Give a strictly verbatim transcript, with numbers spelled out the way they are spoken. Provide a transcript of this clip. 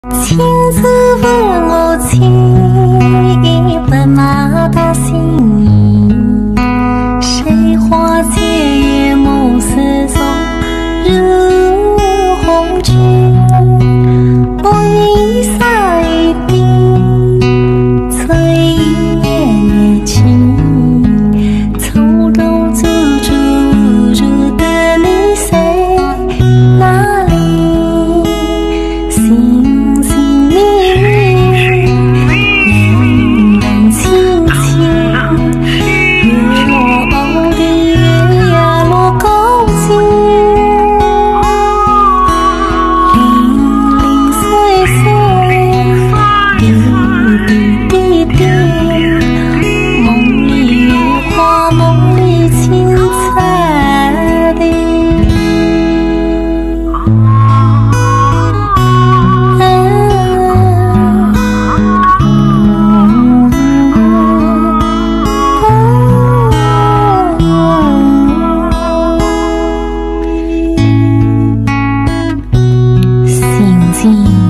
亲自问我情，奔马到心意。谁花前夜梦似松，入红尘。我一洒一滴，催眼情。从中处处无助的你谁哪里？心心密密，冷冷清清。月落欧的月呀落高尽，零零碎碎，滴滴滴滴。梦里月花，梦里青菜地。心